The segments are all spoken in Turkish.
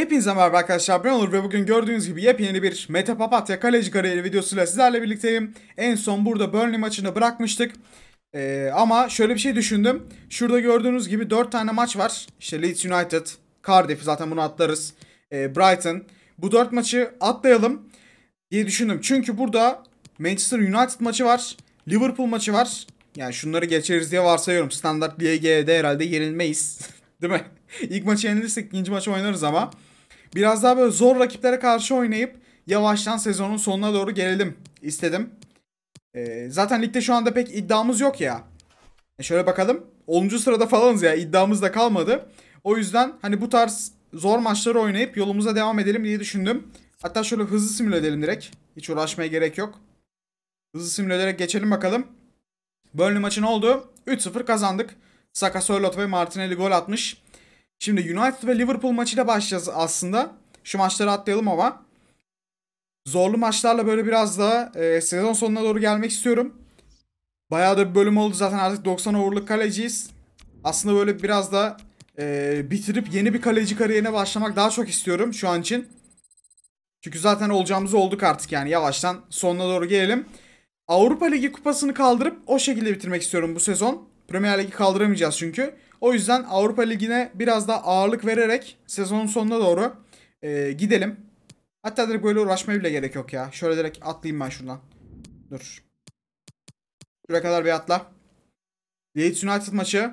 Hepinize merhaba arkadaşlar, ben Onur ve bugün gördüğünüz gibi yepyeni bir Mete Papatya kaleci kariyeri videosuyla sizlerle birlikteyim. En son burada Burnley maçını bırakmıştık. Ama şöyle bir şey düşündüm. Şurada gördüğünüz gibi 4 tane maç var. İşte Leeds United, Cardiff, zaten bunu atlarız. Brighton. Bu 4 maçı atlayalım diye düşündüm. Çünkü burada Manchester United maçı var. Liverpool maçı var. Yani şunları geçeriz diye varsayıyorum. Standart Lige'de herhalde yenilmeyiz. Değil mi? İlk maçı yenilirsek ikinci maçı oynarız ama. Biraz daha böyle zor rakiplere karşı oynayıp yavaştan sezonun sonuna doğru gelelim istedim. Zaten ligde şu anda pek iddiamız yok ya. Şöyle bakalım. 10. sırada falanız ya. İddiamız da kalmadı. O yüzden hani bu tarz zor maçları oynayıp yolumuza devam edelim diye düşündüm. Hatta şöyle hızlı simüle edelim direkt. Hiç uğraşmaya gerek yok. Hızlı simüle ederek geçelim bakalım. Burnley maçı ne oldu? 3-0 kazandık. Saka, Sörloth ve Martinelli gol atmış. Şimdi United ve Liverpool maçıyla başlayacağız aslında. Şu maçları atlayalım ama. Zorlu maçlarla böyle biraz daha sezon sonuna doğru gelmek istiyorum. Bayağı da bir bölüm oldu zaten, artık 90 over'lık kaleciyiz. Aslında böyle biraz da bitirip yeni bir kaleci kariyerine başlamak daha çok istiyorum şu an için. Çünkü zaten olacağımızı olduk artık, yani yavaştan sonuna doğru gelelim. Avrupa Ligi kupasını kaldırıp o şekilde bitirmek istiyorum bu sezon. Premier Ligi kaldıramayacağız çünkü. O yüzden Avrupa Ligi'ne biraz daha ağırlık vererek sezonun sonuna doğru gidelim. Hatta direkt böyle uğraşmaya bile gerek yok ya. Şöyle direkt atlayayım ben şuradan. Dur. Şuraya kadar bir atla. Leeds United maçı.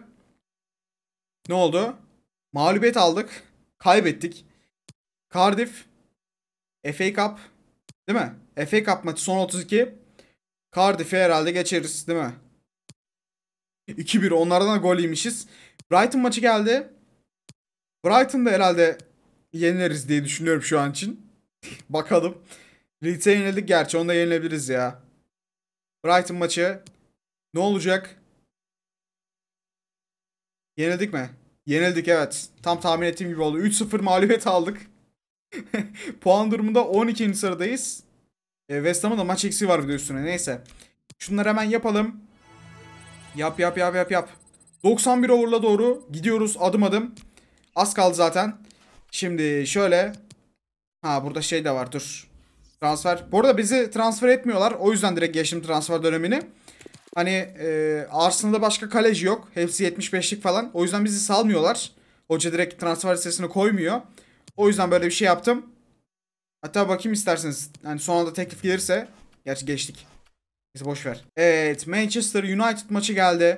Ne oldu? Mağlubiyet aldık. Kaybettik. Cardiff. FA Cup. Değil mi? FA Cup maçı son 32. Cardiff'i herhalde geçeriz değil mi? 2-1, onlardan da gol yemişiz. Brighton maçı geldi. Brighton'da herhalde yenileriz diye düşünüyorum şu an için. Bakalım. Leeds'e yenildik gerçi, onu da yenilebiliriz ya. Brighton maçı ne olacak? Yenildik mi? Yenildik, evet. Tam tahmin ettiğim gibi oldu. 3-0 mağlubiyet aldık. Puan durumunda 12. sıradayız. West Ham'ın da maç eksiği var bir de üstüne. Neyse. Şunları hemen yapalım. Yap. 91 over'la doğru gidiyoruz adım adım. Az kaldı zaten. Şimdi şöyle. Ha, burada şey de var, dur. Transfer. Bu arada bizi transfer etmiyorlar. O yüzden direkt geçtim transfer dönemini. Hani Arsenal'da başka kaleci yok. Hepsi 75'lik falan. O yüzden bizi salmıyorlar. Hoca direkt transfer listesine koymuyor. O yüzden böyle bir şey yaptım. Hatta bakayım isterseniz. Yani son anda teklif gelirse. Gerçi geçtik. Neyse boş ver. Evet, Manchester United maçı geldi.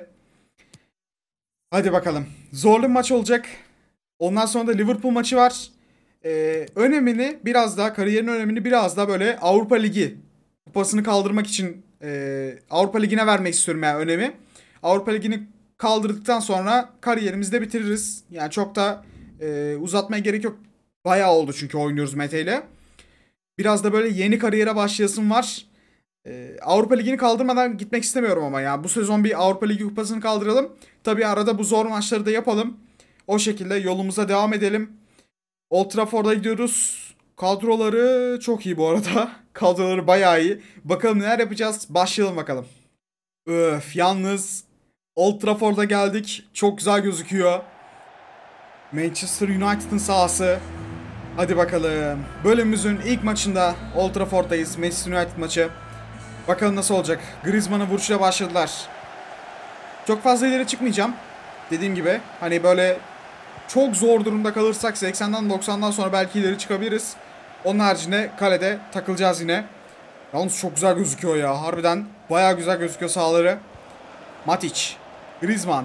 Hadi bakalım. Zorlu bir maç olacak. Ondan sonra da Liverpool maçı var. Önemini biraz daha, kariyerin önemini biraz daha böyle Avrupa Ligi kupasını kaldırmak için Avrupa Ligi'ne vermek istiyorum yani önemi. Avrupa Ligi'ni kaldırdıktan sonra kariyerimizi de bitiririz. Yani çok da uzatmaya gerek yok. Bayağı oldu çünkü oynuyoruz Mete ile. Biraz da böyle yeni kariyere başlayasım var. Avrupa Ligi'ni kaldırmadan gitmek istemiyorum ama ya. Bu sezon bir Avrupa Ligi kupasını kaldıralım. Tabii arada bu zor maçları da yapalım. O şekilde yolumuza devam edelim. Old Trafford'a gidiyoruz. Kadroları çok iyi bu arada. Kadroları bayağı iyi. Bakalım neler yapacağız. Başlayalım bakalım. Öf, yalnız Old Trafford'a geldik. Çok güzel gözüküyor. Manchester United'ın sahası. Hadi bakalım. Bölümümüzün ilk maçında Old Trafford'dayız. Manchester United maçı. Bakalım nasıl olacak. Griezmann'ın vuruşuyla başladılar. Çok fazla ileri çıkmayacağım. Dediğim gibi hani böyle çok zor durumda kalırsak 80'den 90'dan sonra belki ileri çıkabiliriz. Onun haricinde kalede takılacağız yine. Yalnız çok güzel gözüküyor ya. Harbiden bayağı güzel gözüküyor sahaları. Matic. Griezmann.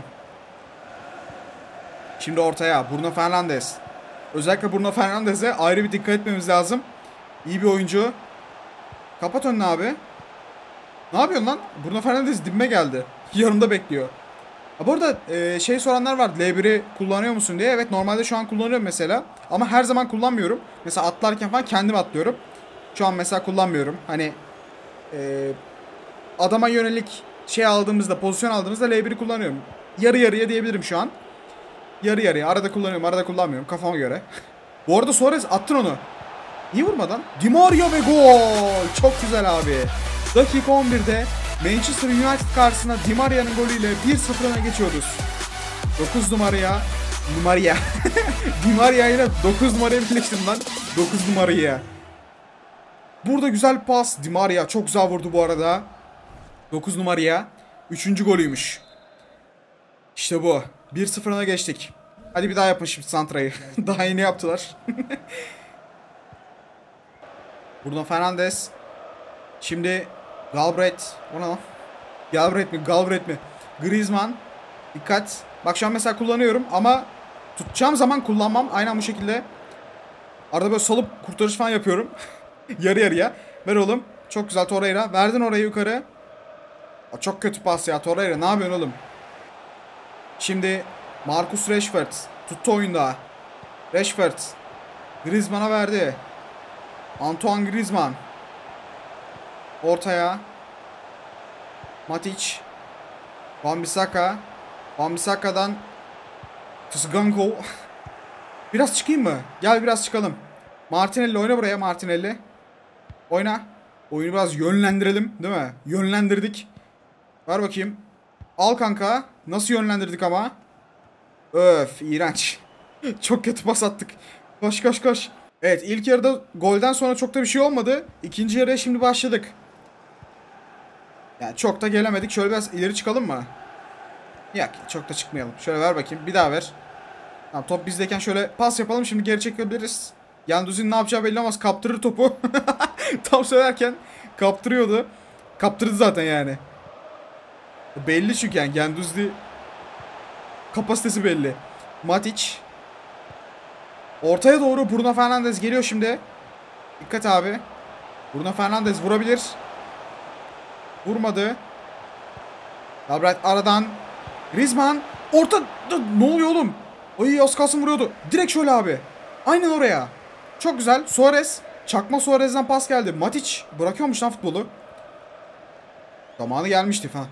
Şimdi ortaya Bruno Fernandes. Özellikle Bruno Fernandes'e ayrı bir dikkat etmemiz lazım. İyi bir oyuncu. Kapat önünü abi. Ne yapıyorsun lan? Bruno Fernandes dibime geldi. Yanımda bekliyor. Ha, bu arada şey soranlar var. L1'i kullanıyor musun diye. Evet, normalde şu an kullanıyorum mesela. Ama her zaman kullanmıyorum. Mesela atlarken falan kendim atlıyorum. Şu an mesela kullanmıyorum. Hani adama yönelik şey aldığımızda, pozisyon aldığımızda L1'i kullanıyorum. Yarı yarıya diyebilirim şu an. Yarı yarıya. Arada kullanıyorum, arada kullanmıyorum. Kafama göre. Bu arada Suarez attın onu. Niye vurmadan? Di Maria ve gol. Çok güzel abi. Dakika 11'de Manchester United karşısında Di Maria'nın golüyle 1-0 öne geçiyoruz. 9 numaraya Di Maria. Di Maria ile 9 numarayı birleştirdim lan. 9 numarayı. Burada güzel bir pas. Di Maria çok güzel vurdu bu arada. 9 numaraya. 3. golüymüş. İşte bu. 1-0 öne geçtik. Hadi bir daha yapın şimdi santrayı. Daha yeni yaptılar. Bruno Fernandes. Şimdi Galbraith. O ne lan? Galbraith mi? Griezmann. Dikkat. Bak şu an mesela kullanıyorum ama tutacağım zaman kullanmam. Aynen bu şekilde. Arada böyle salıp kurtarış falan yapıyorum. Yarı yarıya. Ver oğlum. Çok güzel Torreira. Verdin orayı yukarı. Çok kötü pas ya Torreira. Ne yapıyorsun oğlum? Şimdi Marcus Rashford. Tuttu oyunda. Rashford. Griezmann'a verdi. Antoine Griezmann. Ortaya. Matic. Wan-Bissaka. Wan-Bissaka'dan Tsganko. Biraz çıkayım mı? Gel biraz çıkalım. Martinelli oyna buraya Martinelli. Oyna. Oyunu biraz yönlendirelim değil mi? Yönlendirdik. Ver bakayım. Al kanka. Nasıl yönlendirdik ama? Öf iğrenç. Çok kötü pas attık. Koş koş koş. Evet ilk yarıda golden sonra çok da bir şey olmadı. İkinci yarıya şimdi başladık. Yani çok da gelemedik. Şöyle biraz ileri çıkalım mı? Yok çok da çıkmayalım. Şöyle ver bakayım. Bir daha ver. Tamam, top bizdeyken şöyle pas yapalım. Şimdi geri çekebiliriz. Yanduz'un ne yapacağı belli olmaz. Kaptırır topu. Tam söylerken kaptırıyordu. Kaptırdı zaten yani. Belli çünkü yani. Genduzzi kapasitesi belli. Matic. Ortaya doğru Bruno Fernandes geliyor şimdi. Dikkat abi. Bruno Fernandes vurabilir. Vurmadı. Galbraith aradan. Griezmann. Orta. Ne oluyor oğlum? Ay az kalsın vuruyordu. Direkt şöyle abi. Aynen oraya. Çok güzel. Suarez. Çakma Suarez'den pas geldi. Matic. Bırakıyormuş lan futbolu. Zamanı gelmişti falan.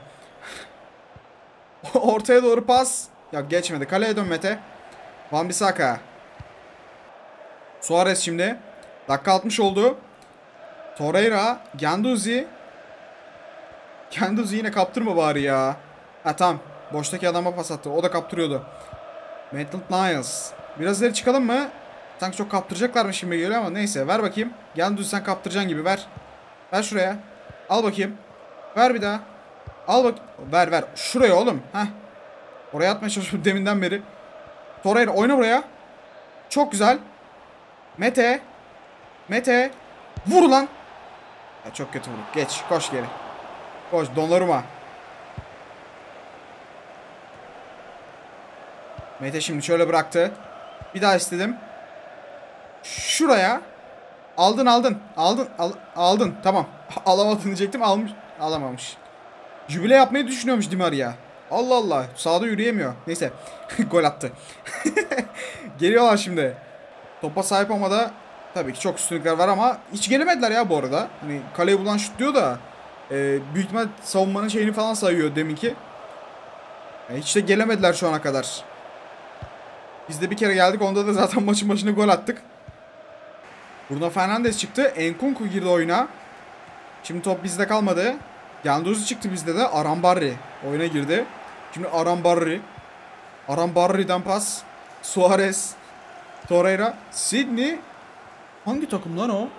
Ortaya doğru pas. Ya geçmedi. Kaleye dön Mete. Wan-Bissaka. Suarez şimdi. Dakika 60 oldu. Torreira. Guendouzi. Guendouzi yine kaptırma bari ya. Ha tamam. Boştaki adama pas attı. O da kaptırıyordu. Maitland-Niles. Biraz ileri çıkalım mı? Sanki çok kaptıracaklarmış şimdi geliyor ama neyse. Ver bakayım. Guendouzi sen kaptıracaksın gibi ver. Ver şuraya. Al bakayım. Ver bir daha. Al bak. Ver ver. Şuraya oğlum. Heh. Oraya atmaya çalışıyorum deminden beri. Torreira oyna buraya. Çok güzel. Mete. Mete. Vur lan. Ya çok kötü vurduk. Geç. Koş geri. Koş. Donnarumma. Mete şimdi şöyle bıraktı. Bir daha istedim. Şuraya. Aldın. Aldın. Tamam. Alamadın diyecektim. Almış. Alamamış. Jübile yapmayı düşünüyormuş Di Maria. Allah Allah. Sağda yürüyemiyor. Neyse. Gol attı. Geliyorlar şimdi. Topa sahip olmada tabii ki çok üstünlükler var ama hiç gelemediler ya bu arada. Hani kaleyi bulan şut diyor da büyük ihtimal savunmanın şeyini falan sayıyor deminki. Hiç de gelemediler şu ana kadar. Biz de bir kere geldik. Onda da zaten maçın başına gol attık. Bruno Fernandes çıktı. Enkunku girdi oyuna. Şimdi top bizde kalmadı. Guendouzi çıktı bizde de. Arambarri oyuna girdi. Şimdi Arambarri'den pas. Suarez. Torreira. Sydney. Hangi takım lan o?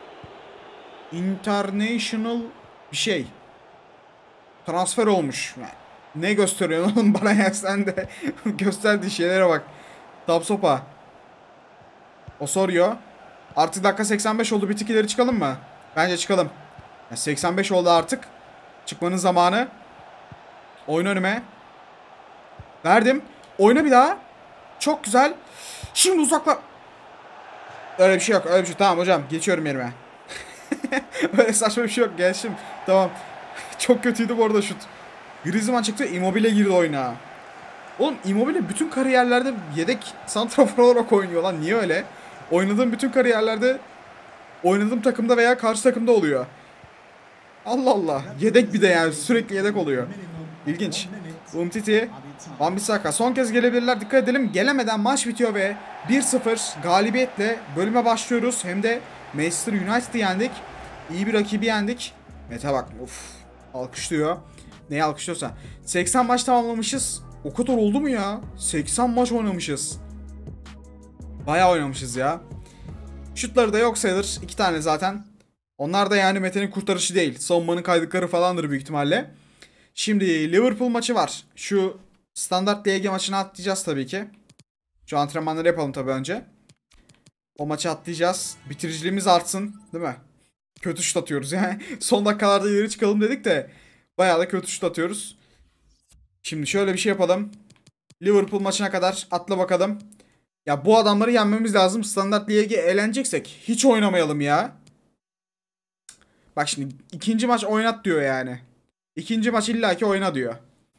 International bir şey. Transfer olmuş. Ne gösteriyorsun oğlum bana ya sen de. Gösterdiği şeylere bak. Tapsoba. Osorio. Artık dakika 85 oldu. Bir tık ileri çıkalım mı? Bence çıkalım. 85 oldu artık. Çıkmanın zamanı. Oyun önüme. Verdim. Oyna bir daha. Çok güzel. Şimdi uzakla. Öyle bir şey yok. Öyle bir şey. Tamam hocam. Geçiyorum yerime. Öyle saçma bir şey yok. Geçtim. Tamam. Çok kötüydü bu arada şut. Griezmann çıktı. Immobile girdi oyuna. Oğlum Immobile bütün kariyerlerde yedek santrafor olarak oynuyor lan. Niye öyle? Oynadığım bütün kariyerlerde oynadığım takımda veya karşı takımda oluyor. Allah Allah. Yedek bir de yani. Sürekli yedek oluyor. İlginç. Umtiti. Wan-Bissaka. Son kez gelebilirler. Dikkat edelim. Gelemeden maç bitiyor ve 1-0 galibiyetle bölüme başlıyoruz. Hem de Manchester United'ı yendik. İyi bir rakibi yendik. Mete bak. Uf. Alkışlıyor. Neyi alkışlıyorsa. 80 maç tamamlamışız. O kadar oldu mu ya? 80 maç oynamışız. Bayağı oynamışız ya. Şutları da yok sayılır. 2 tane zaten. Onlar da yani Mete'nin kurtarışı değil. Savunmanın kaydıkları falandır büyük ihtimalle. Şimdi Liverpool maçı var. Şu standart LG maçını atlayacağız tabii ki. Şu antrenmanları yapalım tabii önce. O maçı atlayacağız. Bitiriciliğimiz artsın. Değil mi? Kötü şut atıyoruz yani. Son dakikalarda ileri çıkalım dedik de bayağı da kötü şut atıyoruz. Şimdi şöyle bir şey yapalım. Liverpool maçına kadar atla bakalım. Ya bu adamları yenmemiz lazım. Standart Lig'e eğleneceksek hiç oynamayalım ya. Bak şimdi ikinci maç oynat diyor yani. İkinci maç illaki oyna diyor.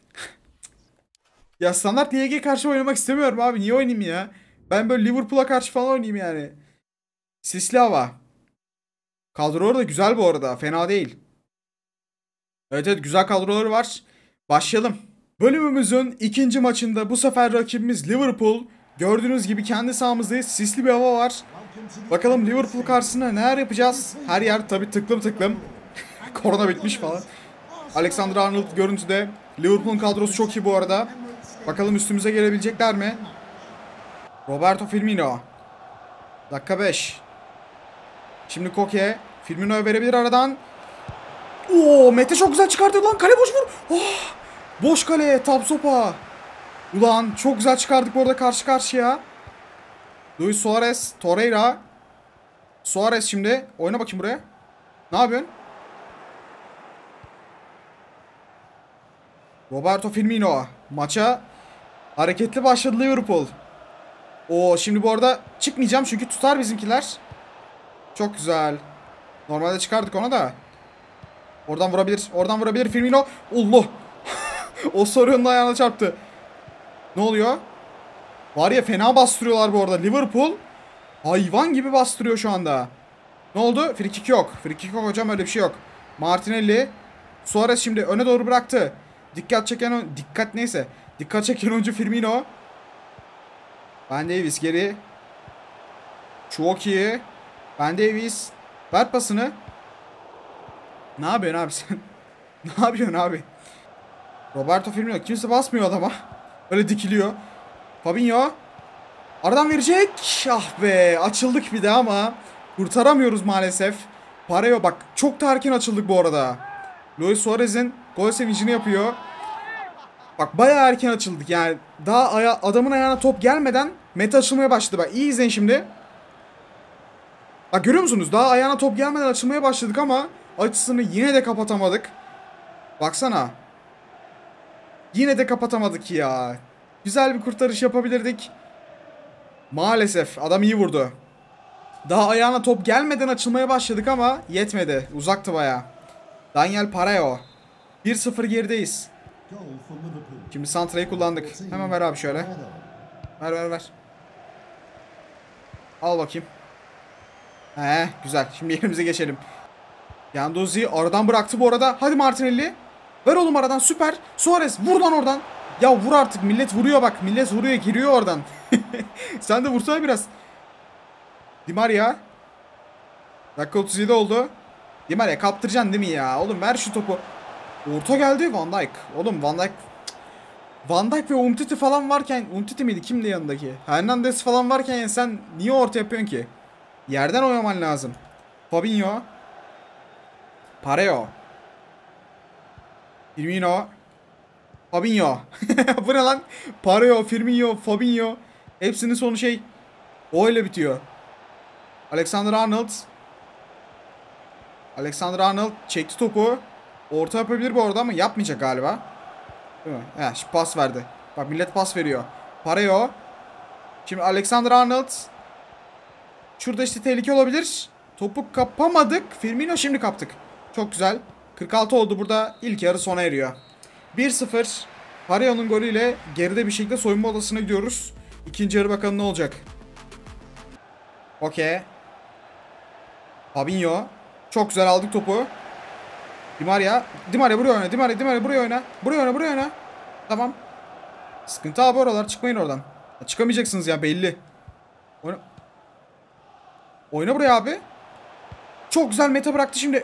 Ya Standart Lig'e karşı oynamak istemiyorum abi. Niye oynayayım ya? Ben böyle Liverpool'a karşı falan oynayayım yani. Sisli hava. Kadroları da güzel bu arada. Fena değil. Evet evet, güzel kadroları var. Başlayalım. Bölümümüzün ikinci maçında bu sefer rakibimiz Liverpool. Gördüğünüz gibi kendi sahamızdayız. Sisli bir hava var. Bakalım Liverpool karşısında neler yapacağız? Her yer tabi tıklım tıklım. Korona bitmiş falan. Alexander-Arnold görüntüde. Liverpool'un kadrosu çok iyi bu arada. Bakalım üstümüze gelebilecekler mi? Roberto Firmino. Dakika 5. Şimdi Koke. Firmino'ya verebilir aradan. Oo, Mete çok güzel çıkardı lan. Kale boş vur. Oh, boş kale. Top sopa. Ulan çok güzel çıkardık bu arada karşı karşıya. Luis Suarez. Torreira. Suarez şimdi. Oyna bakayım buraya. Ne yapıyorsun? Roberto Firmino. Maça hareketli başladı Liverpool. Oo, şimdi bu arada çıkmayacağım çünkü tutar bizimkiler. Çok güzel. Normalde çıkardık ona da. Oradan vurabilir. Oradan vurabilir Firmino. Allah. O Sorun'un ayağına çarptı. Ne oluyor? Var ya, fena bastırıyorlar bu arada. Liverpool hayvan gibi bastırıyor şu anda. Ne oldu? Free kick yok. Free kick yok hocam, öyle bir şey yok. Martinelli. Suarez şimdi öne doğru bıraktı. Dikkat çeken dikkat neyse. Dikkat çeken oyuncu Firmino. Ben Davies geri. Çok iyi. Ben Davies. Ver pasını. Ne yapıyorsun abi sen? Ne yapıyorsun abi? Roberto Firmino. Kimse basmıyor adama. Öyle dikiliyor. Fabinho. Aradan verecek. Ah be. Açıldık bir de ama kurtaramıyoruz maalesef. Pareo bak. Çok da erken açıldık bu arada. Luis Suarez'in gol sevincini yapıyor. Bak bayağı erken açıldık. Yani daha adamın ayağına top gelmeden Mete açılmaya başladı. Bak iyi izleyin şimdi. Bak görüyor musunuz? Daha ayağına top gelmeden açılmaya başladık ama açısını yine de kapatamadık. Baksana. Yine de kapatamadık ya. Güzel bir kurtarış yapabilirdik. Maalesef adam iyi vurdu. Daha ayağına top gelmeden açılmaya başladık ama yetmedi. Uzaktı bayağı. Daniel Pareo. 1-0 gerideyiz. Şimdi Santra'yı kullandık. Hemen ver abi şöyle. Ver. Al bakayım. Güzel. Şimdi yerimize geçelim. Yandozi aradan bıraktı bu arada. Hadi Martinelli. Ver oğlum aradan, süper. Suarez vur lan oradan. Ya vur artık, millet vuruyor bak. Millet vuruyor, giriyor oradan. Sen de vursana biraz. Di Maria. Dakika 37 oldu. Di Maria kaptıracaksın değil mi ya? Oğlum ver şu topu. Orta geldi Van Dijk. Oğlum Van Dijk ve Umtiti falan varken, Umtiti miydi? Kimdi yanındaki? Hernandez falan varken yani sen niye orta yapıyorsun ki? Yerden oynaman lazım. Fabinho. Pareo. Firmino. Fabinho. Bu ne lan? Pareo, Firmino, Fabinho. Hepsinin sonu şey. O ile bitiyor. Alexander-Arnold. Alexander-Arnold çekti topu. Orta yapabilir bu arada ama yapmayacak galiba. Değil mi? Şimdi pas verdi. Bak millet pas veriyor. Pareo. Şimdi Alexander-Arnold. Şurada işte tehlike olabilir. Topu kapamadık. Firmino şimdi kaptık. Çok güzel. 46 oldu burada. İlk yarı sona eriyor. 1-0. Pareo'nun golüyle geride bir şekilde soyunma odasına gidiyoruz. İkinci yarı bakalım ne olacak. Okey. Fabinho. Çok güzel aldık topu. Di Maria buraya oyna. Di Maria buraya oyna. Buraya oyna. Tamam. Sıkıntı abi oralar. Çıkmayın oradan. Çıkamayacaksınız ya, belli. Oyna buraya abi. Çok güzel, Mete bıraktı şimdi.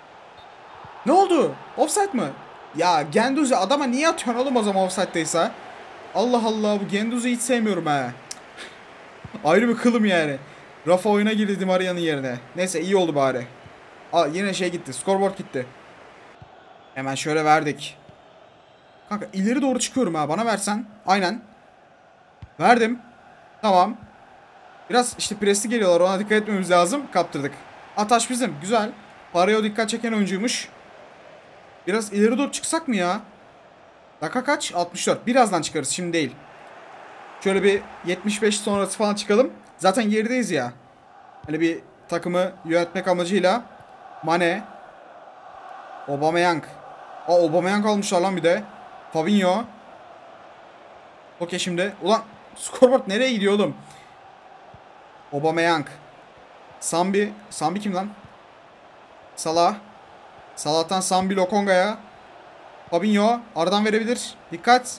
Ne oldu? Offside mı? Ya Genduzi adama niye atıyorsun oğlum o zaman offside'deyse? Allah Allah, bu Genduz'u hiç sevmiyorum ha. Ayrı bir kılım yani. Rafa oyuna girdi Di Maria'nın yerine. Neyse, iyi oldu bari. Aa, yine şey gitti. Scoreboard gitti. Hemen şöyle verdik. Kanka ileri doğru çıkıyorum ha. Bana versen. Aynen. Verdim. Tamam. Biraz işte presli geliyorlar. Ona dikkat etmemiz lazım. Kaptırdık. Ataş bizim. Güzel. Paraya o dikkat çeken oyuncuymuş. Biraz ileri doğru çıksak mı ya? Dakika kaç? 64. Birazdan çıkarız. Şimdi değil. Şöyle bir 75 sonrası falan çıkalım. Zaten gerideyiz ya. Hani bir takımı yönetmek amacıyla. Mane. Aubameyang. Aa, Aubameyang almışlar lan bir de. Fabinho. Okey şimdi. Ulan scoreboard nereye gidiyor oğlum? Aubameyang. Sambi. Sambi kim lan? Salah. Salah'tan Sambi Lokonga'ya. Fabinho. Aradan verebilir. Dikkat.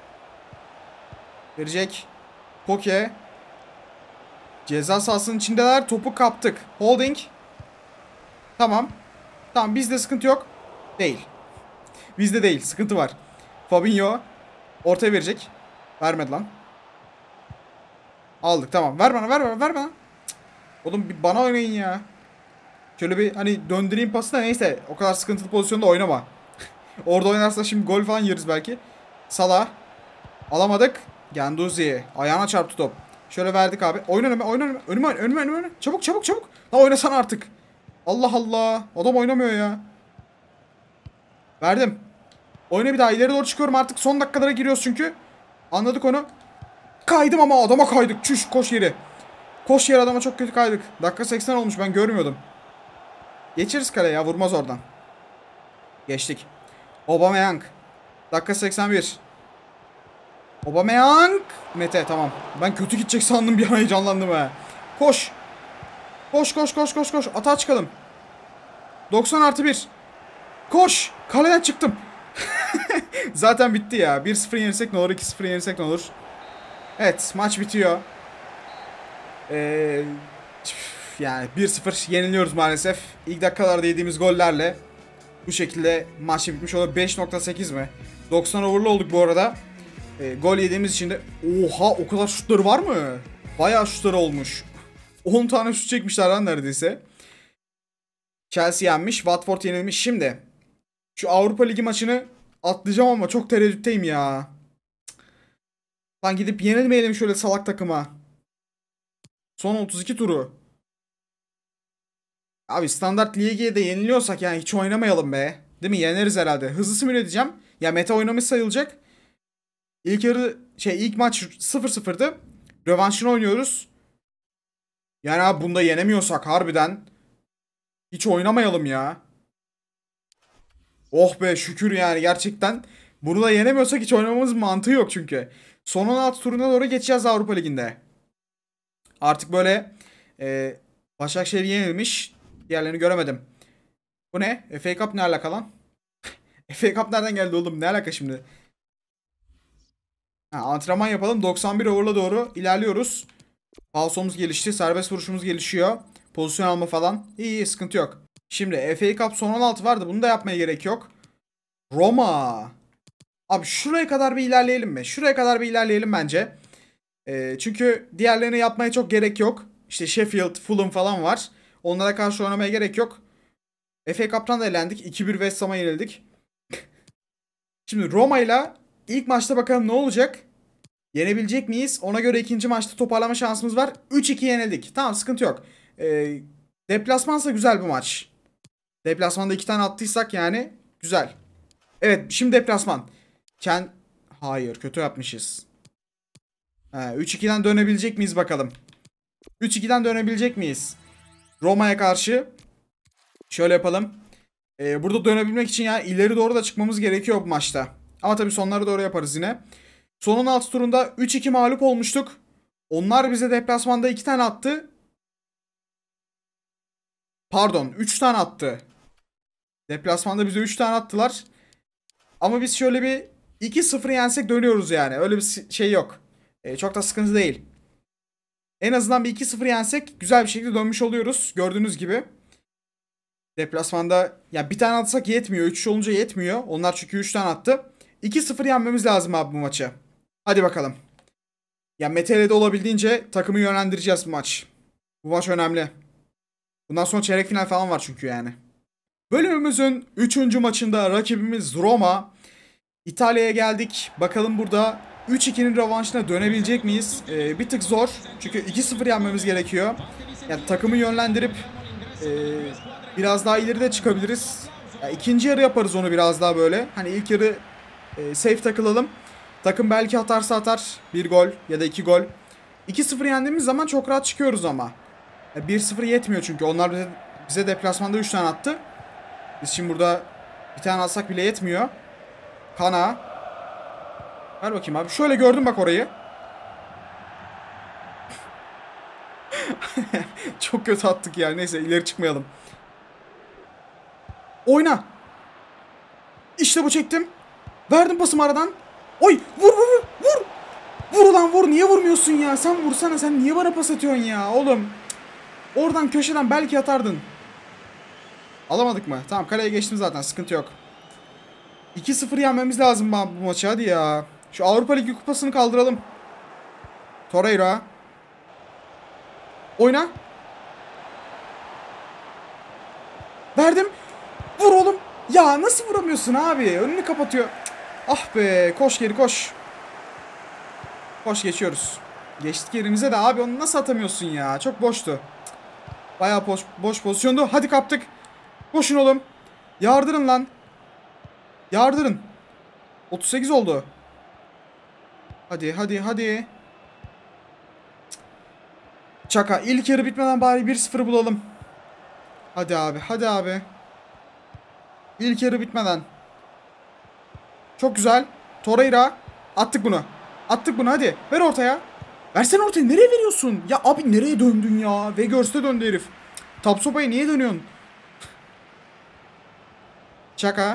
Verecek. Koke. Ceza sahasının içindeler. Topu kaptık. Holding. Tamam. Tamam, bizde sıkıntı yok. Değil. Bizde değil. Sıkıntı var. Fabinho. Ortaya verecek. Vermedi lan. Aldık, tamam. Ver bana, ver bana, ver bana. Cık. Oğlum bir bana oynayın ya. Şöyle bir hani döndüreyim pası da, neyse. O kadar sıkıntılı pozisyonda oynama. Orada oynarsa şimdi gol falan yeriz belki. Salah. Alamadık. Genduzi. Ayağına çarptı top. Şöyle verdik abi. Oyun önüme, oyun önüme. Önüme, önüme, önüme. Çabuk, çabuk, çabuk. Lan oynasana artık. Allah Allah. Adam oynamıyor ya. Verdim. Oyuna bir daha ileri doğru çıkıyorum artık. Son dakikalara giriyoruz çünkü. Anladık onu. Kaydım ama adama kaydık. Çüş, koş yeri. Koş yeri, adama çok kötü kaydık. Dakika 80 olmuş, ben görmüyordum. Geçeriz kaleye ya, vurmaz oradan. Geçtik. Aubameyang. Dakika 81. Aubameyang. Mete, tamam. Ben kötü gidecek sandım, bir an heyecanlandım ha. Koş. Koş, koş, koş, koş, koş. Atağa çıkalım. 90+1. Koş. Kaleden çıktım. Zaten bitti ya. 1-0 yenirsek ne olur, 2-0 yenirsek ne olur. Evet, maç bitiyor. Ee, Yani 1-0 yeniliyoruz maalesef. İlk dakikalarda yediğimiz gollerle bu şekilde maç bitmiş oluyor. 5.8 mi? 90 over'lı olduk bu arada. Gol yediğimiz için de oha, o kadar şutları var mı? Bayağı şutları olmuş. 10 tane şut çekmişler lan neredeyse. Chelsea yenmiş, Watford yenilmiş. Şimdi şu Avrupa Ligi maçını atlayacağım ama çok tereddütteyim ya. Lan gidip yenilmeyelim şöyle salak takıma. Son 32 turu. Abi standart lige de yeniliyorsak yani hiç oynamayalım be. Değil mi? Yeneriz herhalde. Hızlı simüle edeceğim. Ya meta oynamış sayılacak. İlk maç 0-0'dı. Rövanşını oynuyoruz. Yani abi bunda yenemiyorsak harbiden hiç oynamayalım ya. Oh be, şükür yani gerçekten. Bunu da yenemiyorsak hiç oynamamız mantığı yok çünkü. Son 16 turuna doğru geçeceğiz Avrupa Ligi'nde. Artık böyle Başakşehir yenilmiş. Diğerlerini göremedim. Bu ne? FA Cup ne alaka lan? FA Cup nereden geldi oğlum? Ne alaka şimdi? Ha, antrenman yapalım. 91 over'la doğru ilerliyoruz. Falsomuz gelişti. Serbest vuruşumuz gelişiyor. Pozisyon alma falan. İyi, iyi, sıkıntı yok. Şimdi FA Cup son 16 vardı. Bunu da yapmaya gerek yok. Roma. Abi şuraya kadar bir ilerleyelim mi? Şuraya kadar bir ilerleyelim bence. Çünkü diğerlerini yapmaya çok gerek yok. İşte Sheffield, Fulham falan var. Onlara karşı oynamaya gerek yok. FA Cup'tan da elendik. 2-1 West Ham'a yenildik. Şimdi Roma ile ilk maçta bakalım ne olacak? Yenebilecek miyiz? Ona göre ikinci maçta toparlama şansımız var. 3-2 yenildik. Tamam, sıkıntı yok. Deplasmansa güzel bir maç. Deplasmanda 2 tane attıysak yani güzel. Evet, şimdi deplasman. Hayır, kötü yapmışız. 3-2'den dönebilecek miyiz bakalım. 3-2'den dönebilecek miyiz? Roma'ya karşı. Şöyle yapalım. Burada dönebilmek için yani ileri doğru da çıkmamız gerekiyor bu maçta. Ama tabii sonları doğru yaparız yine. Son 16 turunda 3-2 mağlup olmuştuk. Onlar bize deplasmanda 2 tane attı. Pardon, 3 tane attı. Deplasmanda bize 3 tane attılar. Ama biz şöyle bir 2-0 yensek dönüyoruz yani. Öyle bir şey yok. Çok da sıkıntı değil. En azından bir 2-0 yensek güzel bir şekilde dönmüş oluyoruz. Gördüğünüz gibi. Deplasmanda ya bir tane atsak yetmiyor. 3 olunca yetmiyor. Onlar çünkü 3 tane attı. 2-0 yenmemiz lazım abi bu maçı. Hadi bakalım. Ya Mete'yle de olabildiğince takımı yönlendireceğiz bu maç. Bu maç önemli. Bundan sonra çeyrek final falan var çünkü yani. Bölümümüzün 3. maçında rakibimiz Roma. İtalya'ya geldik. Bakalım burada 3-2'nin rövanşına dönebilecek miyiz? Bir tık zor. Çünkü 2-0 yenmemiz gerekiyor. Yani takımı yönlendirip biraz daha ileride çıkabiliriz. Yani ikinci yarı yaparız onu biraz daha böyle. Hani ilk yarı safe takılalım. Takım belki atarsa atar. Bir gol ya da 2 gol. 2-0 yendiğimiz zaman çok rahat çıkıyoruz ama. 1-0 yetmiyor çünkü. Onlar bize deplasmanda 3 tane attı. Biz şimdi burada bir tane alsak bile yetmiyor. Kana. Ver bakayım abi. Şöyle gördüm bak orayı. Çok kötü attık yani. Neyse ileri çıkmayalım. Oyna. İşte bu, çektim. Verdim pasımı aradan. Oy, vur vur vur. Vur ulan vur. Niye vurmuyorsun ya? Sen vursana, sen niye bana pas atıyorsun ya oğlum? Oradan köşeden belki atardın. Alamadık mı? Tamam, kaleye geçtim zaten, sıkıntı yok. 2-0 yenmemiz lazım bu maçı, hadi ya. Şu Avrupa Ligi kupasını kaldıralım. Torreira. Oyna. Verdim. Vur oğlum. Ya nasıl vuramıyorsun abi? Önünü kapatıyor. Ah be, koş geri koş. Koş, geçiyoruz. Geçtik yerimize de abi, onu nasıl atamıyorsun ya? Çok boştu. Bayağı boş pozisyondu. Hadi kaptık. Koşun oğlum. Yardırın lan. Yardırın. 38 oldu. Hadi hadi hadi. Çaka, ilk yarı bitmeden bari 1-0 bulalım. Hadi abi, hadi abi. İlk yarı bitmeden. Çok güzel. Torreira. Attık bunu. Attık bunu, hadi. Ver ortaya. Versene ortaya. Nereye veriyorsun? Ya abi nereye döndün ya? Weghorst'e döndü herif. Tapsopa'ya niye dönüyorsun? Çaka.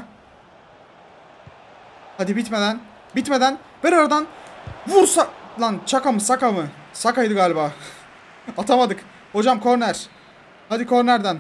Hadi bitmeden. Bitmeden. Ver oradan. Vursa. Lan Çaka mı Saka mı? Saka'ydı galiba. Atamadık. Hocam korner. Hadi kornerden.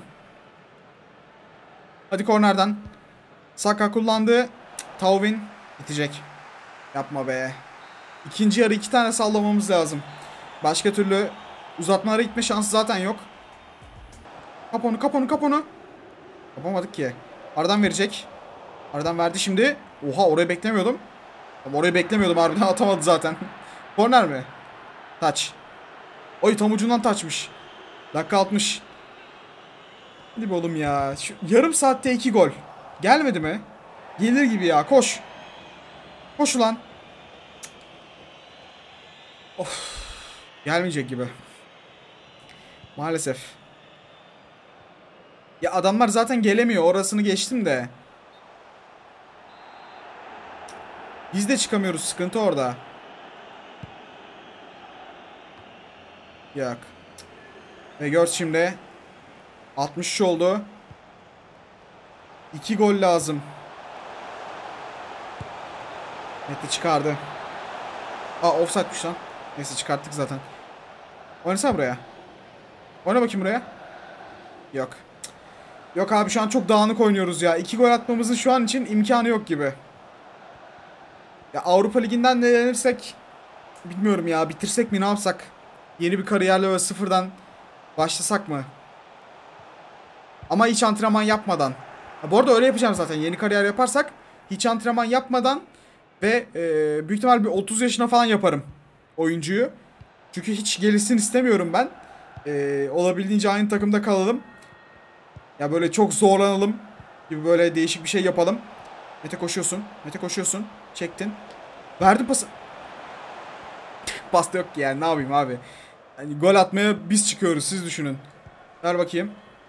Hadi kornerden. Saka kullandı. Tauvin bitecek. Yapma be. İkinci yarı 2 tane sallamamız lazım. Başka türlü uzatmalara gitme şansı zaten yok. Kap onu, kap onu, kap onu. Yapamadık ki. Aradan verecek. Aradan verdi şimdi. Oha, orayı beklemiyordum. Ama orayı beklemiyordum harbiden, atamadı zaten. Korner mi? Taç. Oy, tam ucundan taçmış. Dakika 60. Hadi be oğlum ya. Şu yarım saatte 2 gol. Gelmedi mi? Gelir gibi ya. Koş. Koş ulan. Of. Gelmeyecek gibi. Maalesef. Ya adamlar zaten gelemiyor. Orasını geçtim de. Biz de çıkamıyoruz. Sıkıntı orada. Yok. Ve gör şimdi. 63 oldu. 2 gol lazım. Mete çıkardı. Aa, offside'miş lan. Neyse, çıkarttık zaten. Oynasana buraya. Oyna bakayım buraya. Yok. Yok abi, şu an çok dağınık oynuyoruz ya. 2 gol atmamızın şu an için imkanı yok gibi. Ya Avrupa Ligi'nden de yenirsek bilmiyorum ya, bitirsek mi, ne yapsak? Yeni bir kariyerle böyle sıfırdan başlasak mı? Ama hiç antrenman yapmadan. Ha, bu arada öyle yapacağım zaten. Yeni kariyer yaparsak hiç antrenman yapmadan ve büyük ihtimal bir 30 yaşına falan yaparım oyuncuyu. Çünkü hiç gelişsin istemiyorum ben. Olabildiğince aynı takımda kalalım. Ya böyle çok zorlanalım gibi, böyle değişik bir şey yapalım. Mete koşuyorsun. Mete koşuyorsun. Çektin. Verdim pası. Pas da yok ki yani, ne yapayım abi. Yani gol atmaya biz çıkıyoruz, siz düşünün. Ver bakayım.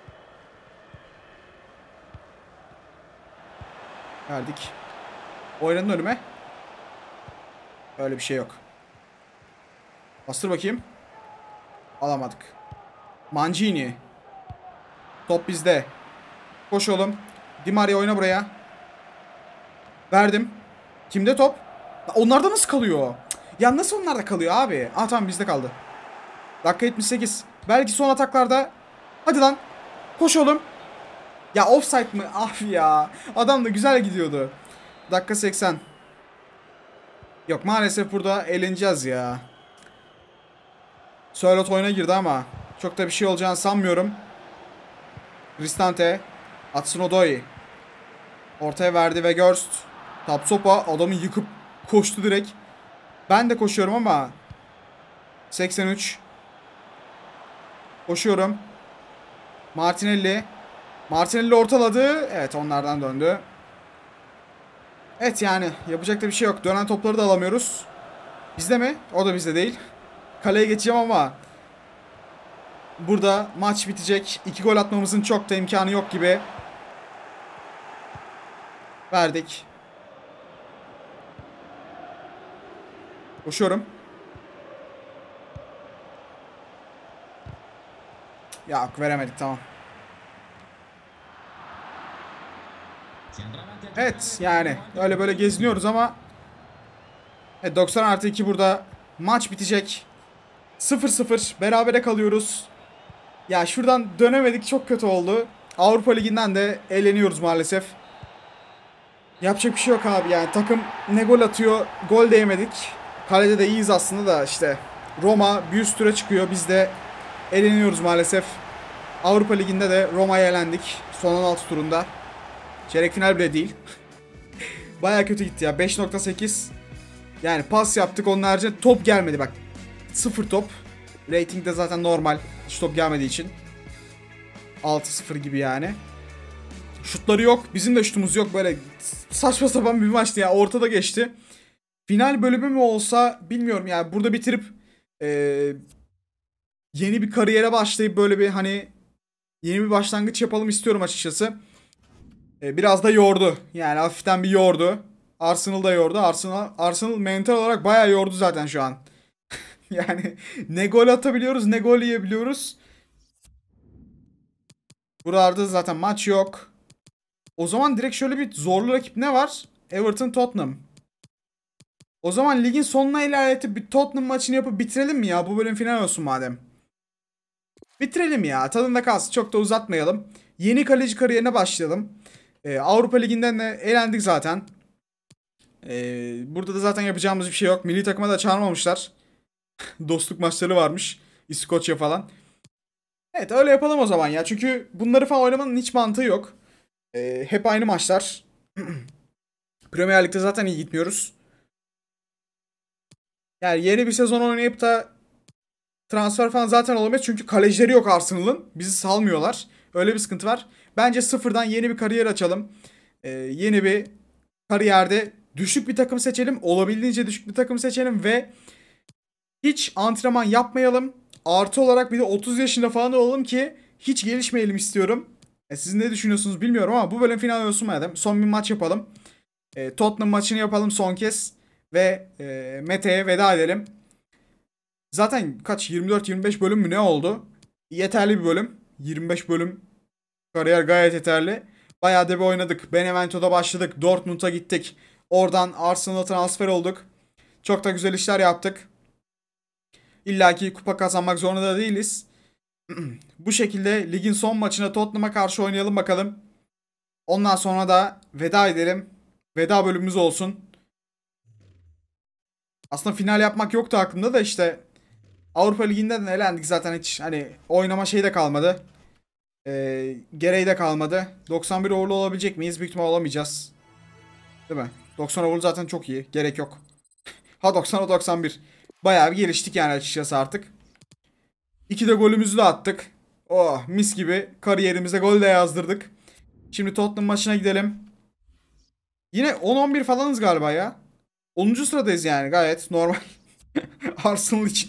Verdik. Oynadın önüme. Öyle bir şey yok. Bastır bakayım. Alamadık. Mancini. Top bizde. Koş oğlum. Di Maria, oyna buraya. Verdim. Kimde top? Onlarda nasıl kalıyor? Ya nasıl onlarda kalıyor abi? Ah tamam, bizde kaldı. Dakika 78. Belki son ataklarda. Hadi lan. Koş oğlum. Ya offside mı? Ah ya. Adam da güzel gidiyordu. Dakika 80. Yok, maalesef burada eğleneceğiz ya. Sörloth oyuna girdi ama çok da bir şey olacağını sanmıyorum. Cristante. Hudson-Odoi. Ortaya verdi ve Weghorst. Tapsoba adamı yıkıp koştu direkt. Ben de koşuyorum ama 83. Koşuyorum. Martinelli. Martinelli ortaladı. Evet, onlardan döndü. Evet, yani yapacak da bir şey yok. Dönen topları da alamıyoruz. Bizde mi? O da bizde değil. Kaleye geçeceğim ama burada maç bitecek. 2 gol atmamızın çok da imkanı yok gibi. Verdik. Koşuyorum. Yok, veremedik, tamam. Evet, yani öyle böyle geziniyoruz ama 90+2 burada maç bitecek. 0-0 berabere kalıyoruz. Ya şuradan dönemedik, çok kötü oldu. Avrupa Ligi'nden de eğleniyoruz maalesef. Yapacak bir şey yok abi, yani takım ne gol atıyor, gol de yemedik. Kalede de iyiyiz aslında da işte. Roma bir üst tura çıkıyor, biz de eğleniyoruz maalesef. Avrupa Ligi'nde de Roma'ya elendik son 16 turunda. Çeyrek final bile değil. Baya kötü gitti ya, 5.8. Yani pas yaptık, onun haricinde top gelmedi bak. 0 top. Rating de zaten normal, hiç top gelmediği için. 6-0 gibi yani. Şutları yok. Bizim de şutumuz yok. Böyle saçma sapan bir maçtı ya. Ortada geçti. Final bölümü mü olsa bilmiyorum yani. Burada bitirip yeni bir kariyere başlayıp böyle bir hani yeni bir başlangıç yapalım istiyorum açıkçası. Biraz da yordu. Yani hafiften bir yordu. Arsenal da yordu. Arsenal mental olarak bayağı yordu zaten şu an. Yani ne gol atabiliyoruz ne gol yiyebiliyoruz. Buralarda zaten maç yok. O zaman direkt şöyle bir zorlu rakip ne var? Everton Tottenham. O zaman ligin sonuna ilerletip bir Tottenham maçını yapıp bitirelim mi ya? Bu bölüm final olsun madem. Bitirelim ya. Tadında kalsın. Çok da uzatmayalım. Yeni kaleci kariyerine başlayalım. Avrupa Ligi'nden de elendik zaten. Burada da zaten yapacağımız bir şey yok. Milli takıma da çağırmamışlar. Dostluk maçları varmış. İskoçya falan. Evet, öyle yapalım o zaman ya. Çünkü bunları falan oynamanın hiç mantığı yok. Hep aynı maçlar. Premier Lig'de zaten iyi gitmiyoruz. Yani yeni bir sezon oynayıp da transfer falan zaten olamaz. Çünkü kalecileri yok Arsenal'ın. Bizi salmıyorlar. Öyle bir sıkıntı var. Bence sıfırdan yeni bir kariyer açalım. Yeni bir kariyerde düşük bir takım seçelim. Olabildiğince düşük bir takım seçelim ve hiç antrenman yapmayalım. Artı olarak bir de 30 yaşında falan olalım ki hiç gelişmeyelim istiyorum. Siz ne düşünüyorsunuz bilmiyorum ama bu bölüm final olsun madem. Son bir maç yapalım. Tottenham maçını yapalım son kez. Ve Mete'ye veda edelim. Zaten kaç 24-25 bölüm mü ne oldu? Yeterli bir bölüm. 25 bölüm kariyer gayet yeterli. Bayağı da bir oynadık. Benevento'da başladık. Dortmund'a gittik. Oradan Arsenal'a transfer olduk. Çok da güzel işler yaptık. İlla ki kupa kazanmak zorunda da değiliz. Bu şekilde ligin son maçına Tottenham'a karşı oynayalım bakalım. Ondan sonra da veda edelim. Veda bölümümüz olsun. Aslında final yapmak yoktu aklımda da işte Avrupa Ligi'nden elendik zaten, hiç hani oynama şeyi de kalmadı. Gereği de kalmadı. 91 overall olabilecek miyiz? Büyük ihtimal olamayacağız. Değil mi? 90 overall zaten çok iyi. Gerek yok. Ha 90'a 91. Bayağı bir geliştik yani açıkçası artık. 2 de golümüzü de attık. Oh mis gibi. Kariyerimize gol de yazdırdık. Şimdi Tottenham maçına gidelim. Yine 10-11 falanız galiba ya. 10. sıradayız yani, gayet normal. Arsenal için.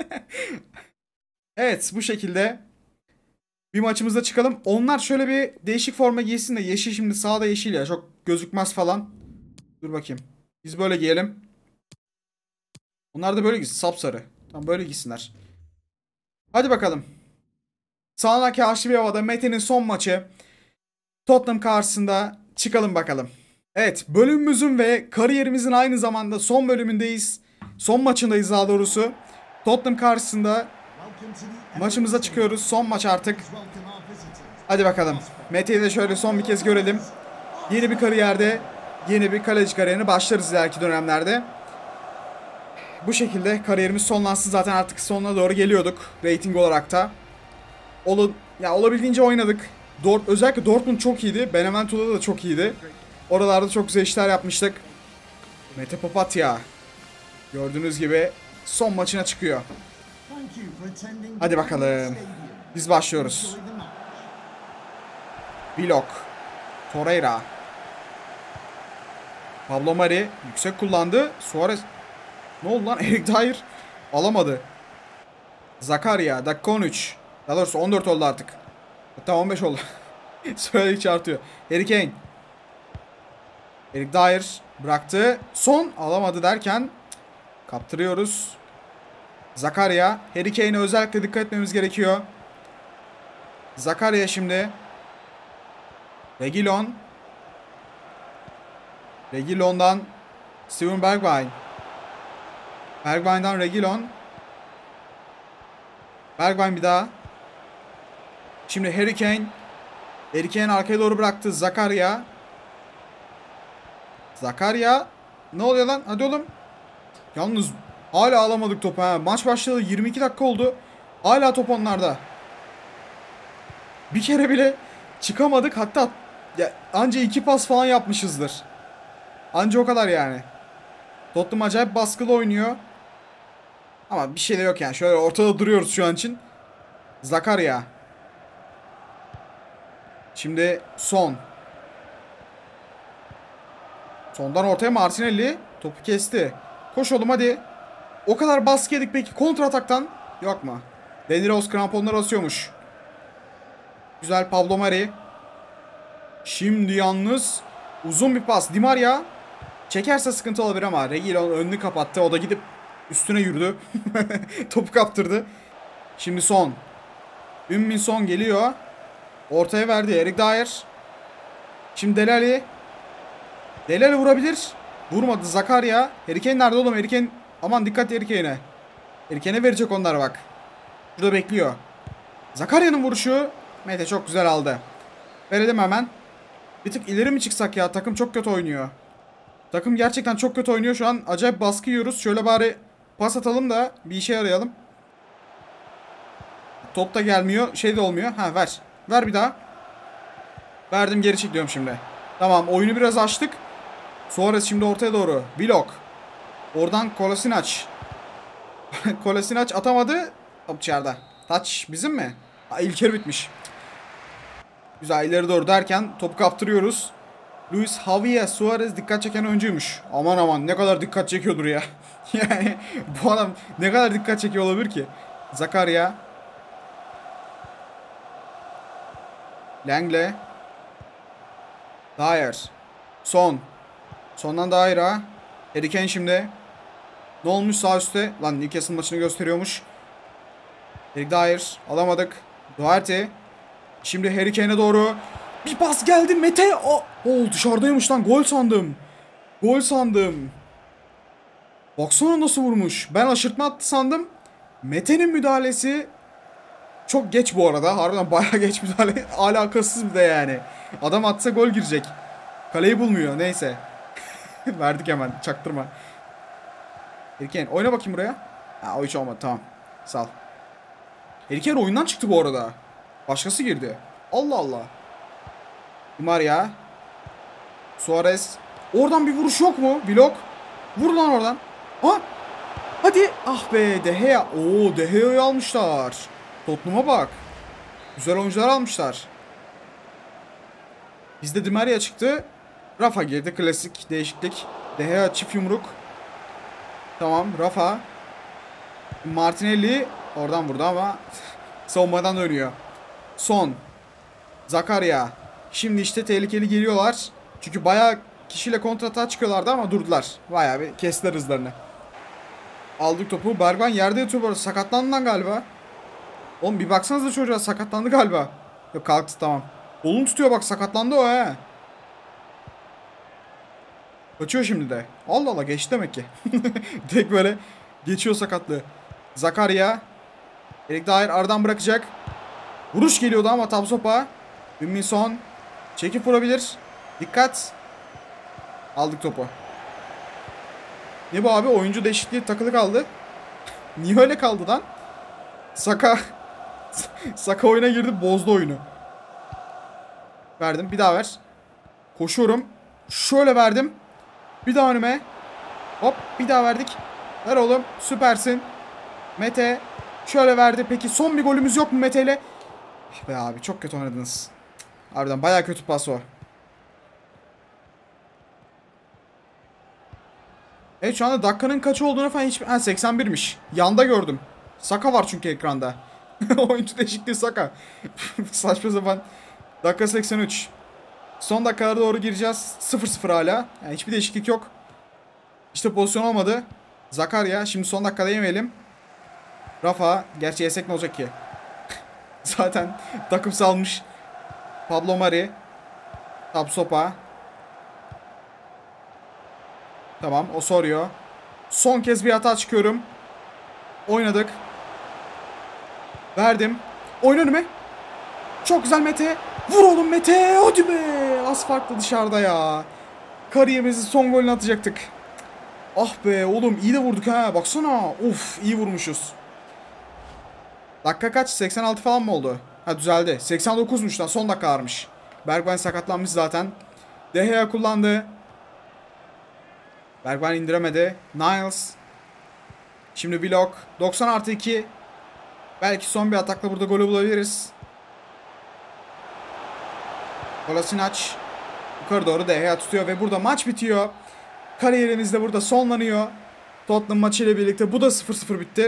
Evet, bu şekilde bir maçımıza çıkalım. Onlar şöyle bir değişik forma giysin de, yeşil şimdi sağda yeşil ya, çok gözükmez falan. Dur bakayım. Biz böyle giyelim. Onlar da böyle giysin, sapsarı. Tamam, böyle giysinler. Hadi bakalım. Sağdaki harçlı bir havada Mete'nin son maçı. Tottenham karşısında çıkalım bakalım. Evet, bölümümüzün ve kariyerimizin aynı zamanda son bölümündeyiz. Son maçındayız daha doğrusu. Tottenham karşısında maçımıza çıkıyoruz. Son maç artık. Hadi bakalım. Mete'yi de şöyle son bir kez görelim. Yeni bir kariyerde, yeni bir kaleci kariyerine başlarız ileriki dönemlerde. Bu şekilde kariyerimiz sonlansın. Zaten artık sonuna doğru geliyorduk. Rating olarak da. Olabildiğince oynadık. Özellikle Dortmund çok iyiydi. Benevento'da da çok iyiydi. Oralarda çok güzel işler yapmıştık. Mete Papatya. Gördüğünüz gibi son maçına çıkıyor. Hadi bakalım. Biz başlıyoruz. Bilok. Torreira. Pablo Mari yüksek kullandı. Suarez. Ne oldu lan? Eric Dyer alamadı. Zakaria. Dakika 13. Daha doğrusu 14 oldu artık. Hatta 15 oldu. Söyledikçe artıyor. Harry Kane. Eric Dyer bıraktı. Son alamadı derken kaptırıyoruz. Zakaria. Harry Kane'e özellikle dikkat etmemiz gerekiyor. Zakaria şimdi. Reguilon. Reguilon'dan Steven Bergwijn. Bergwijn'dan Reguilon. Bergwijn bir daha. Şimdi Harry Kane. Harry Kane arkaya doğru bıraktı. Zakaria. Zakaria. Ne oluyor lan? Hadi oğlum. Yalnız hala alamadık topu. Ha. Maç başladı. 22 dakika oldu. Hala top onlarda. Bir kere bile çıkamadık. Hatta ya, anca 2 pas falan yapmışızdır. Anca o kadar yani. Tottenham acayip baskılı oynuyor. Ama bir şey de yok yani. Şöyle ortada duruyoruz şu an için. Zakaria. Şimdi Son. Sondan ortaya Martinelli. Topu kesti. Koş oğlum hadi. O kadar baskı yedik peki kontra ataktan. Yok mu? Danny Rose kramponları asıyormuş. Güzel Pablo Mari. Şimdi yalnız uzun bir pas. Di Maria. Çekerse sıkıntı olabilir ama Reguilon önünü kapattı. O da gidip üstüne yürüdü. Topu kaptırdı. Şimdi Son. Ümmin Son geliyor. Ortaya verdi Eric Dyer. Şimdi Dele Alli. Dele Alli vurabilir. Vurmadı Zakaria. Harry Kane nerede oğlum? Harry Kane. Aman dikkat Harry Kane'e. Harry Kane'e verecek onlar bak. Şurada bekliyor. Zakaria'nın vuruşu. Mete çok güzel aldı. Verelim hemen. Bir tık ileri mi çıksak ya? Takım çok kötü oynuyor. Takım gerçekten çok kötü oynuyor. Şu an acayip baskı yiyoruz. Şöyle bari pas atalım da bir işe yarayalım. Top da gelmiyor. Şey de olmuyor. Ha ver. Ver bir daha. Verdim, geri çekliyorum şimdi. Tamam, oyunu biraz açtık. Suarez şimdi ortaya doğru. Bilok. Oradan Kolasinac. Kolasinac atamadı. Top dışarıda. Taç bizim mi? Ha, ilk yarı bitmiş. Güzel, ileri doğru derken topu kaptırıyoruz. Luis Javier Suarez dikkat çeken oyuncuymuş. Aman aman ne kadar dikkat çekiyordur ya. Yani bu adam ne kadar dikkat çekiyor olabilir ki? Zakaria. Langley. Dyer. Son. Sondan Dyer'a. Harry Kane şimdi. Ne olmuş sağ üstte? Lan Newcastle maçını gösteriyormuş. Eric Dyer. Alamadık. Doherty. Şimdi Harry Kane'e doğru. Bir pas geldi Mete. Dışarıdaymış lan. Gol sandım. Gol sandım. Baksana nasıl vurmuş. Ben aşırtma attı sandım. Mete'nin müdahalesi çok geç bu arada. Harbiden bayağı geç müdahale. Alakasız bir de yani. Adam atsa gol girecek. Kaleyi bulmuyor. Neyse. Verdik hemen. Çaktırma. Harry Kane oyna bakayım buraya. Ha, o hiç olmadı. Tamam. Sağ ol. Harry Kane oyundan çıktı bu arada. Başkası girdi. Allah Allah. Di Maria. Suarez. Oradan bir vuruş yok mu? Blok. Vur lan oradan. Ha? Hadi. Ah be. De Gea. Oo, De Gea'yı almışlar. Tottenham'a bak. Güzel oyuncular almışlar. Bizde Di Maria çıktı. Rafa girdi. Klasik değişiklik. De Gea çift yumruk. Tamam. Rafa. Martinelli. Oradan vurdu ama savunmadan dönüyor. Son. Zakaria. Şimdi işte tehlikeli geliyorlar. Çünkü bayağı kişiyle kontrata çıkıyorlardı ama durdular. Bayağı bir kestiler hızlarını. Aldık topu. Bergwijn yerde yatıyor bu arada. Sakatlandı lan galiba. Oğlum bir baksanıza çocuğa, sakatlandı galiba. Yok, kalktı tamam. Kolunu tutuyor bak, sakatlandı o he. Kaçıyor şimdi de. Allah Allah, geçti demek ki. Direkt böyle geçiyor sakatlığı. Zakaria. Eric Dyer aradan bırakacak. Vuruş geliyordu ama tam sopa. Ümmi Son. Çekip vurabilir. Dikkat. Aldık topu. Ne bu abi? Oyuncu değişikliği takılı kaldı. Niye öyle kaldı lan? Saka Saka oyuna girdi, bozdu oyunu. Verdim, bir daha ver. Koşuyorum. Şöyle verdim. Bir daha önüme. Hop, bir daha verdik. Ver oğlum, süpersin. Mete şöyle verdi. Peki son bir golümüz yok mu Mete ile? Be abi, çok kötü oynadınız. Harbiden baya kötü pas o. Evet, şu anda dakikanın kaçı olduğunu falan hiç... Ha, 81'miş. Yanda gördüm. Saka var çünkü ekranda. Oyuncu değişikliği Saka. Saçma sapan. Dakika 83. Son dakikalara doğru gireceğiz. 0-0 hala. Yani hiçbir değişiklik yok. İşte pozisyon olmadı. Zakaria. Şimdi son dakikada yemeyelim. Rafa. Gerçi yesek ne olacak ki? Zaten takım salmış. Pablo Mari. Tapsoba. Tamam, o soruyor. Son kez bir hata çıkıyorum. Oynadık. Verdim. Oyun önüme. Çok güzel Mete. Vur oğlum Mete. Hadi be. Az farklı dışarıda ya. Kariyerimizin son golünü atacaktık. Ah be oğlum, iyi de vurduk ha. Baksana. Of, iyi vurmuşuz. Dakika kaç? 86 falan mı oldu? Ha, düzeldi. 89'muş lan. Son dakikalarmış. Bergwijn sakatlanmış zaten. De Gea kullandı. Bergwijn indiremedi. Niles. Şimdi Willock. 90+2. Belki son bir atakla burada golü bulabiliriz. Kolasinac. Yukarı doğru De Gea tutuyor ve burada maç bitiyor. Kariyerimiz de burada sonlanıyor. Tottenham maçıyla birlikte bu da 0-0 bitti.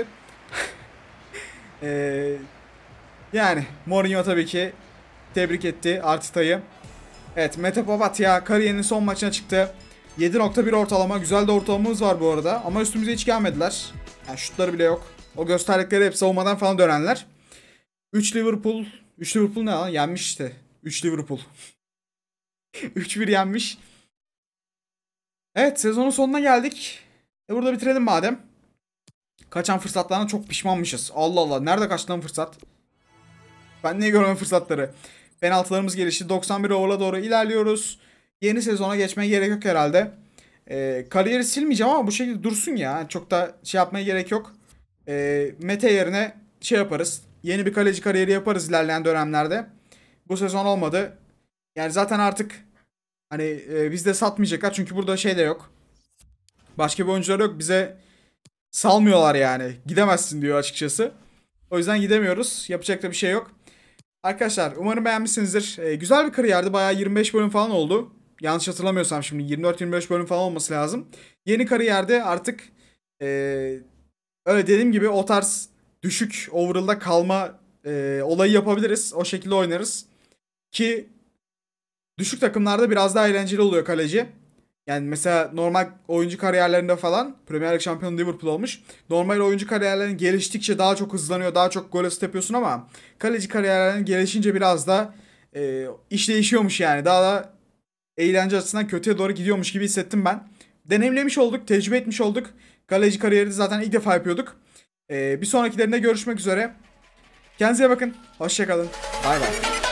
Yani Mourinho tabii ki tebrik etti Arteta'yı. Evet, Mete Papatya kariyerinin son maçına çıktı. 7.1 ortalama. Güzel de ortalamamız var bu arada. Ama üstümüze hiç gelmediler. Yani şutları bile yok. O gösterdikleri hep savunmadan falan dönenler. 3 Liverpool. 3 Liverpool ne lan? Yenmiş işte. 3 Liverpool. 3-1 yenmiş. Evet, sezonun sonuna geldik. Burada bitirelim madem. Kaçan fırsatlarına çok pişmanmışız. Allah Allah. Nerede kaçtı lan fırsat? Ben niye görmem fırsatları? Penaltılarımız gelişti. 91 over'a doğru ilerliyoruz. Yeni sezona geçmeye gerek yok herhalde. Kariyeri silmeyeceğim ama bu şekilde dursun ya. Çok da şey yapmaya gerek yok. Mete yerine şey yaparız. Yeni bir kaleci kariyeri yaparız ilerleyen dönemlerde. Bu sezon olmadı. Yani zaten artık hani bizde satmayacaklar. Çünkü burada şey de yok. Başka bir oyuncular yok. Bize salmıyorlar yani. Gidemezsin diyor açıkçası. O yüzden gidemiyoruz. Yapacak da bir şey yok. Arkadaşlar umarım beğenmişsinizdir. Güzel bir kariyerdi. Bayağı 25 bölüm falan oldu. Yanlış hatırlamıyorsam şimdi 24-25 bölüm falan olması lazım. Yeni kariyerde artık öyle dediğim gibi o tarz düşük overall'da kalma olayı yapabiliriz. O şekilde oynarız. Ki düşük takımlarda biraz daha eğlenceli oluyor kaleci. Yani mesela normal oyuncu kariyerlerinde falan Premier Lig şampiyonu Liverpool olmuş. Normal oyuncu kariyerlerinin geliştikçe daha çok hızlanıyor, daha çok gol asist yapıyorsun ama kaleci kariyerlerinin gelişince biraz da iş değişiyormuş yani. Daha da eğlence açısından kötüye doğru gidiyormuş gibi hissettim ben. Deneyimlemiş olduk, tecrübe etmiş olduk. Kaleci kariyeri zaten ilk defa yapıyorduk. Bir sonrakilerinde görüşmek üzere. Kendinize bakın. Hoşça kalın. Bay bay.